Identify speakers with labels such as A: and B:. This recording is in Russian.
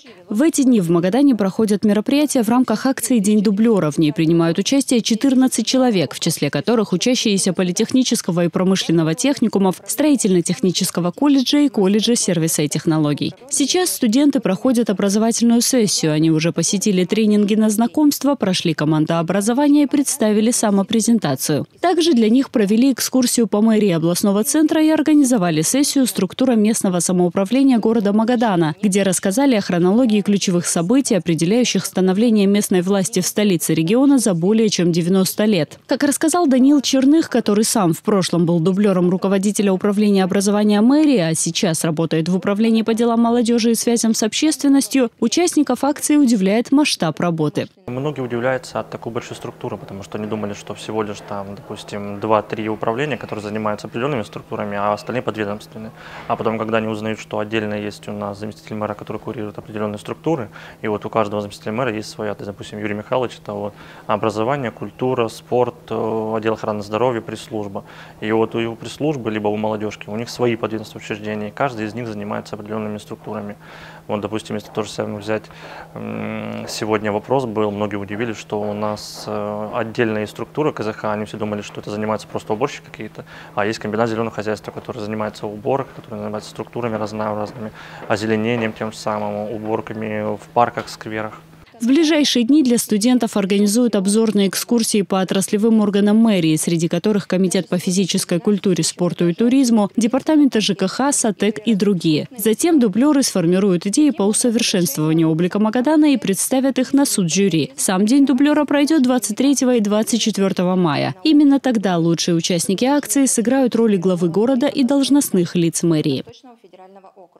A: В эти дни в Магадане проходят мероприятия в рамках акции «День дублера». В ней принимают участие 14 человек, в числе которых учащиеся политехнического и промышленного техникумов, строительно-технического колледжа и колледжа сервиса и технологий. Сейчас студенты проходят образовательную сессию. Они уже посетили тренинги на знакомство, прошли командообразование и представили самопрезентацию. Также для них провели экскурсию по мэрии областного центра и организовали сессию «Структура местного самоуправления города Магадана», где рассказали о хронологии ключевых событий, определяющих становление местной власти в столице региона за более чем 90 лет. Как рассказал Даниил Черных, который сам в прошлом был дублером руководителя управления образования мэрии, а сейчас работает в управлении по делам молодежи и связям с общественностью, участников акции удивляет масштаб работы.
B: Многие удивляются от такой большой структуры, потому что они думали, что всего лишь там, допустим, 2-3 управления, которые занимаются определенными структурами, а остальные подведомственные. А потом, когда они узнают, что отдельно есть у нас заместитель мэра, который курирует определенные структуры, и вот у каждого заместителя мэра есть своя, допустим, Юрий Михайлович, это вот образование, культура, спорт, отдел охраны здоровья, пресс-служба. И вот у его пресс-службы, либо у молодежки, у них свои подведомственные учреждения, и каждый из них занимается определенными структурами. Вот, допустим, если то же самое взять, сегодня вопрос был, многие удивились, что у нас отдельные структуры КЗХ, они все думали, что это занимаются просто уборщики какие-то, а есть комбинат зеленого хозяйства, который занимается уборкой, который занимается структурами разнообразными, озеленением тем же самым, уборками в парках, скверах.
A: В ближайшие дни для студентов организуют обзорные экскурсии по отраслевым органам мэрии, среди которых Комитет по физической культуре, спорту и туризму, департаменты ЖКХ, САТЭК и другие. Затем дублеры сформируют идеи по усовершенствованию облика Магадана и представят их на суд жюри. Сам день дублера пройдет 23 и 24 мая. Именно тогда лучшие участники акции сыграют роли главы города и должностных лиц мэрии.